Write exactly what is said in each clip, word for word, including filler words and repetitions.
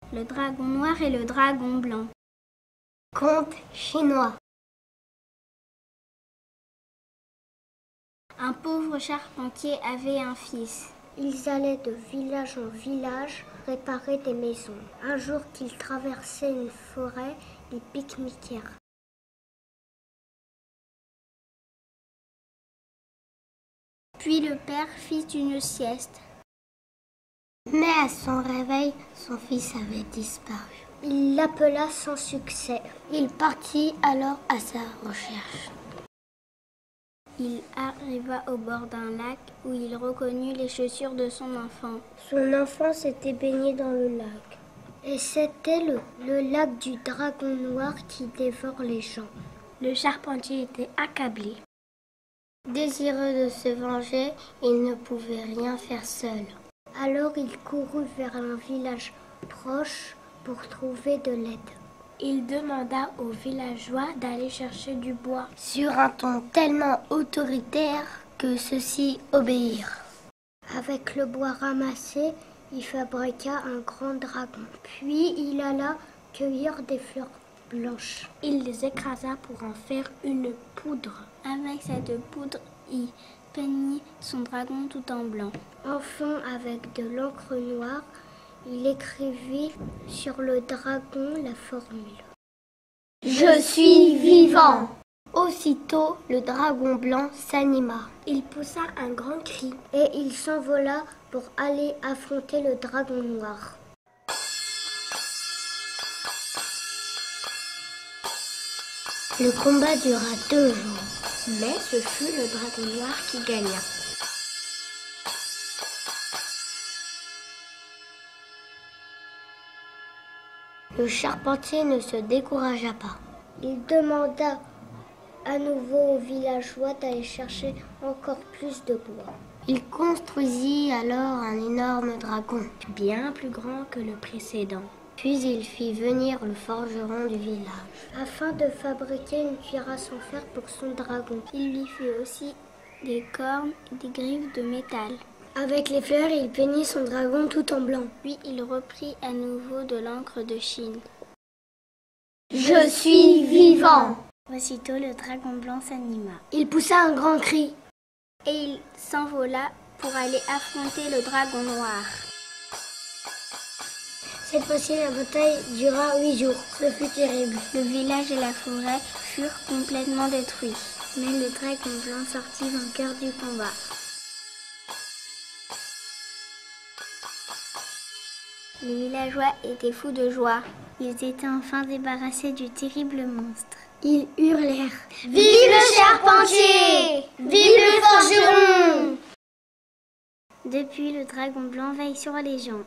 le dragon noir et le dragon blanc. Conte chinois. Un pauvre charpentier avait un fils. Ils allaient de village en village réparer des maisons. Un jour qu'ils traversaient une forêt, ils pique-niquèrent. Puis le père fit une sieste. Mais à son réveil, son fils avait disparu. Il l'appela sans succès. Il partit alors à sa recherche. Il arriva au bord d'un lac où il reconnut les chaussures de son enfant. Son enfant s'était baigné dans le lac. Et c'était le, le lac du dragon noir qui dévore les gens. Le charpentier était accablé. Désireux de se venger, il ne pouvait rien faire seul. Alors il courut vers un village proche pour trouver de l'aide. Il demanda aux villageois d'aller chercher du bois sur un ton tellement autoritaire que ceux-ci obéirent. Avec le bois ramassé, il fabriqua un grand dragon. Puis il alla cueillir des fleurs blanches. Il les écrasa pour en faire une poudre. Avec cette poudre, il peignit son dragon tout en blanc. Enfin, avec de l'encre noire, il écrivit sur le dragon la formule. « Je suis vivant !» Aussitôt, le dragon blanc s'anima. Il poussa un grand cri et il s'envola pour aller affronter le dragon noir. Le combat dura deux jours, mais ce fut le dragon noir qui gagna. Le charpentier ne se découragea pas. Il demanda à nouveau aux villageois d'aller chercher encore plus de bois. Il construisit alors un énorme dragon, bien plus grand que le précédent. Puis il fit venir le forgeron du village, afin de fabriquer une cuirasse en fer pour son dragon. Il lui fit aussi des cornes et des griffes de métal. Avec les fleurs, il peignit son dragon tout en blanc. Puis il reprit à nouveau de l'encre de Chine. « Je suis vivant !» Aussitôt le dragon blanc s'anima. Il poussa un grand cri. Et il s'envola pour aller affronter le dragon noir. Cette fois-ci, la bataille dura huit jours. Ce fut terrible. Le village et la forêt furent complètement détruits. Mais le dragon blanc sortit vainqueur du combat. Les villageois étaient fous de joie. Ils étaient enfin débarrassés du terrible monstre. Ils hurlèrent « Vive le charpentier! Vive le forgeron !» Depuis, le dragon blanc veille sur les gens.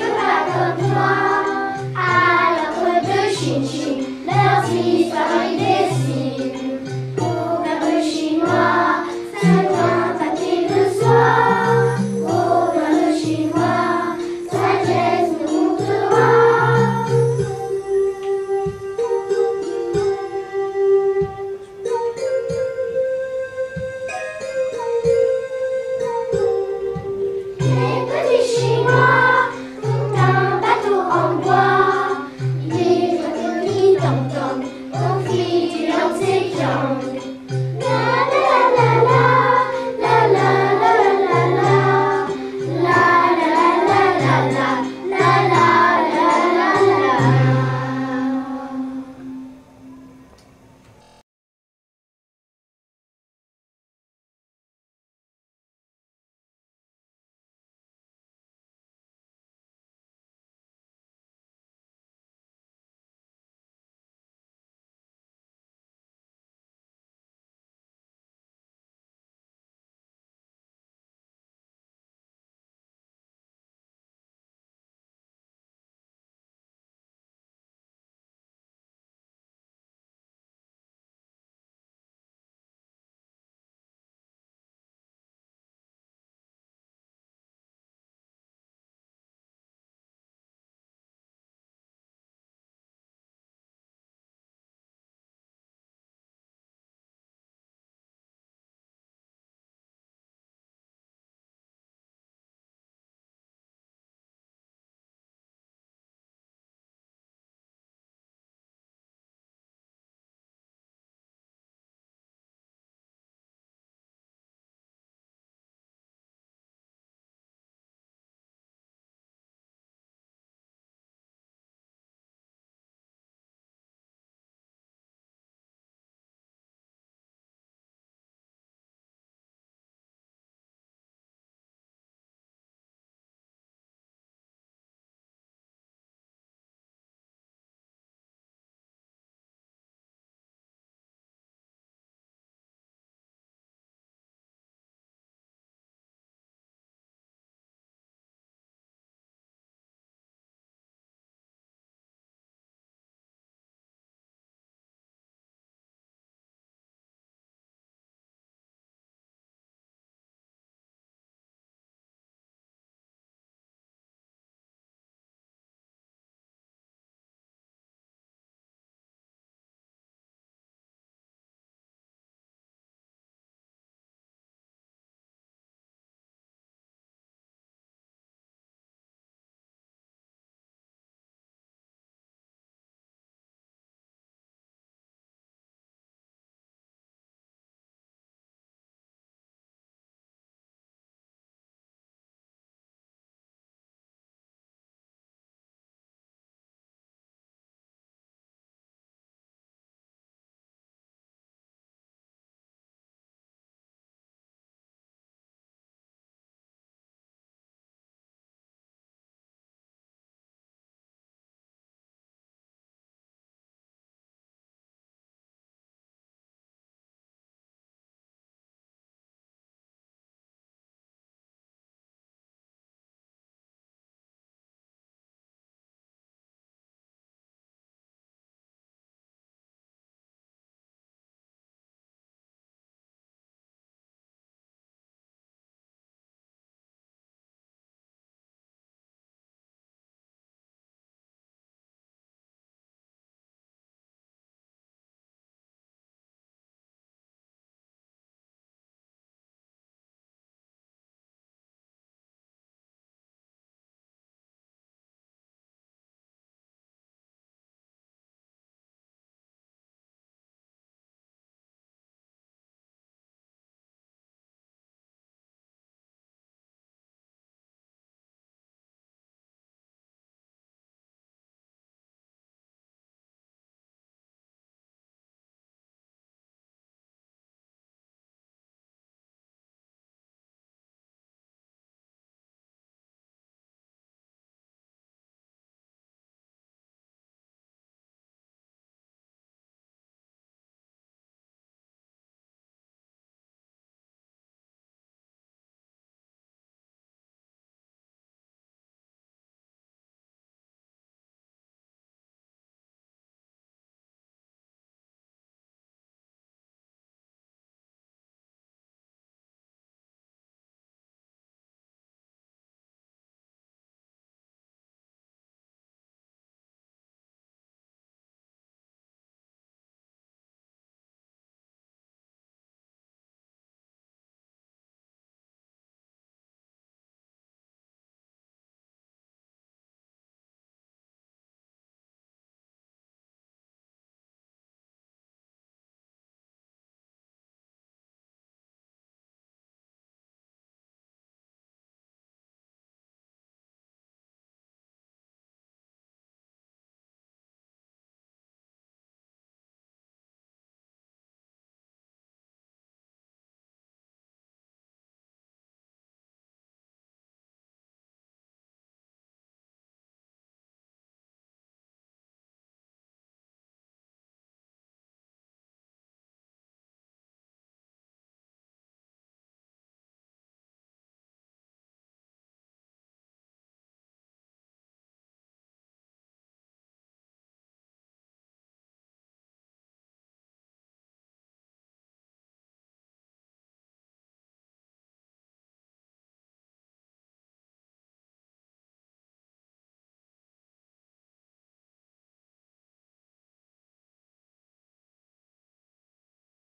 Leurs histoires